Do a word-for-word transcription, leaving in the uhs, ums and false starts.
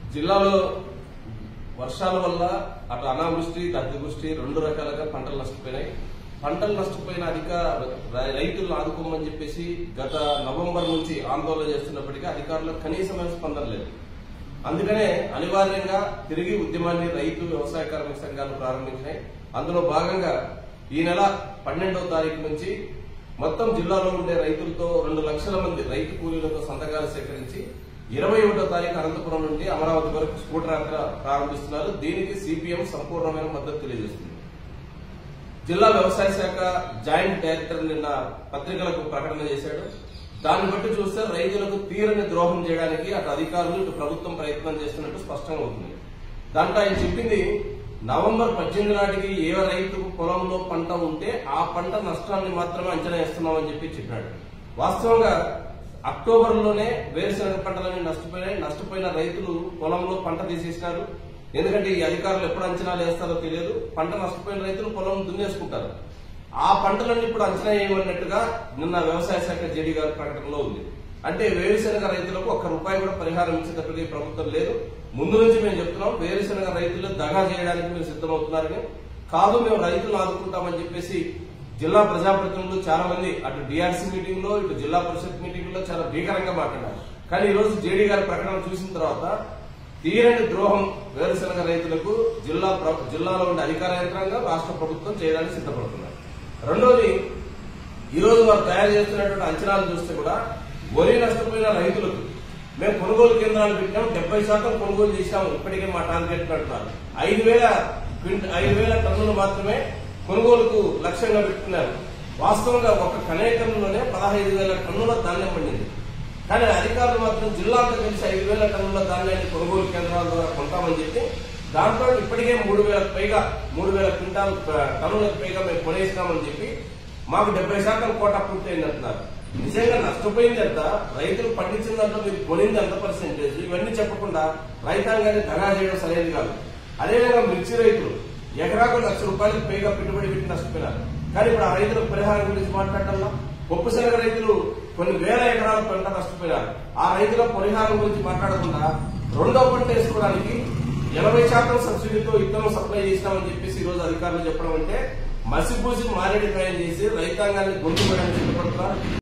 జిల్లాలో వర్షాల వల్ల అటు అనావృష్టి అతివృష్టి రెండు రకాలుగా పంటలు నష్టపోయినాయి. పంటలు నష్టపోయిన అధిక రైతులను ఆదుకోమని చెప్పేసి గత నవంబర్ నుంచి ఆందోళన చేస్తున్నప్పటికీ అధికారులకు కనీసమైన స్పందన లేదు. అందుకనే అనివార్యంగా తిరిగి ఉద్యమాన్ని రైతు వ్యవసాయ కార్మిక సంఘాలు ప్రారంభించినాయి. అందులో భాగంగా ఈ నెల పన్నెండవ తారీఖు నుంచి మొత్తం జిల్లాలో ఉండే రైతులతో రెండు లక్షల మంది రైతు కూలీలతో సంతకాలు సేకరించి ఇరవై ఒకటో తారీఖు అనంతపురం నుండి అమరావతి వరకు స్కూటర్ యాత్ర ప్రారంభిస్తున్నారు. దీనికి సిపిఎం సంపూర్ణమైన మద్దతు తెలియజేస్తుంది. జిల్లా వ్యవసాయ శాఖ జాయింట్ డైరెక్టర్ నిన్న పత్రికలకు ప్రకటన చేశాడు. దాన్ని బట్టి చూస్తే రైతులకు తీరని ద్రోహం చేయడానికి అటు అధికారులు ఇటు ప్రభుత్వం ప్రయత్నం చేస్తున్నట్టు స్పష్టంగా అవుతుంది. దాంట్లో ఆయన చెప్పింది నవంబర్ పద్దెనిమిది నాటికి ఏ రైతుకు పొలంలో పంట ఉంటే ఆ పంట నష్టాన్ని మాత్రమే అంచనా వేస్తున్నామని చెప్పి చెప్పాడు. వాస్తవంగా అక్టోబర్ లోనే వేరుశనగ పంటలన్నీ నష్టపోయినాయి. నష్టపోయిన రైతులు పొలంలో పంట తీసేసినారు. ఎందుకంటే ఈ అధికారులు ఎప్పుడు అంచనాలు వేస్తారో తెలియదు. పంట నష్టపోయిన రైతులు పొలం దున్నేసుకుంటారు. ఆ పంటలన్నీ ఇప్పుడు అంచనా వేయమన్నట్టుగా నిన్న వ్యవసాయ శాఖ జేడీ గారి ప్రకటనలో ఉంది. అంటే వేరుశనగ రైతులకు ఒక్క రూపాయి కూడా పరిహారం ఇచ్చేటట్టుగా ఈ ప్రభుత్వం లేదు. ముందు నుంచి మేము చెప్తున్నాం, వేరుశనగ రైతులు దగా చేయడానికి మేము సిద్దమవుతున్నారని. కాదు, మేము రైతులను ఆదుకుంటామని చెప్పేసి జిల్లా ప్రజాప్రతినిధులు చాలా మంది అటు డిఆర్సీ మీటింగ్ లో ఇటు జిల్లా పరిషత్ మీటింగ్ లో చాలా భీకరంగా మాట్లాడారు. కానీ ఈ రోజు జేడీ గారి ప్రకటన చూసిన తర్వాత తీరని ద్రోహం వేరుశనగ రైతులకు జిల్లా జిల్లాలో ఉండే అధికార యంత్రాంగం రాష్ట్ర ప్రభుత్వం చేయడానికి సిద్దపడుతున్నారు. రెండోది, ఈ రోజు వారు తయారు చేస్తున్నటువంటి అంచనాలు చూస్తే కూడా వరి నష్టపోయిన రైతులకు మేము కొనుగోలు కేంద్రాలు పెట్టాం, డెబ్బై శాతం కొనుగోలు చేశాము. ఇప్పటికే మా టార్గెట్ అంటున్నారు. ఐదు వేల ఐదు వేల టన్నులు మాత్రమే కొనుగోలుకు లక్ష్యంగా పెట్టుకున్నారు. వాస్తవంగా ఒక కనేకంలోనే పదహైదు వేల టన్నుల ధాన్యం పండింది. కానీ అధికారులు మాత్రం జిల్లాతో కలిసి ఐదు వేల టన్నుల ధాన్యాన్ని కొనుగోలు కేంద్రాల ద్వారా కొంటామని చెప్పి దాంట్లో ఇప్పటికే మూడు వేలకు పైగా మూడు వేల క్వింటాల్ టన్నులకు పైగా మేము కొనేసినామని చెప్పి మాకు డెబ్బై శాతం కోట పూర్తయింది అంటున్నారు. నిజంగా నష్టపోయింది ఎంత, రైతులు పండించిన దాంట్లో మీరు కొనింది ఎంత పర్సెంటేజ్, ఇవన్నీ చెప్పకుండా రైతాంగాన్ని దగా చేయడం సరైనది కాదు. అదేవిధంగా మిర్చి రైతులు ఎకరాకు లక్ష రూపాయలకు పైగా పెట్టుబడి పెట్టి నష్టపోయినారు. కానీ ఇప్పుడు ఆ రైతులకు పరిహారం గురించి మాట్లాడటంలో పప్పు శనగ రైతులు కొన్ని వేల ఎకరాల పంట నష్టపోయినారు. ఆ రైతుల పరిహారం గురించి మాట్లాడకుండా రెండో పంట వేసుకోవడానికి ఎనభై శాతం సబ్సిడీతో విత్తనం సప్లై చేసినామని చెప్పేసి ఈ రోజు అధికారులు చెప్పడం అంటే మసిపూసి మారేడుకాయం చేసి రైతాంగాన్ని గొంతు వేయడానికి సిద్ధపడుతున్నారు.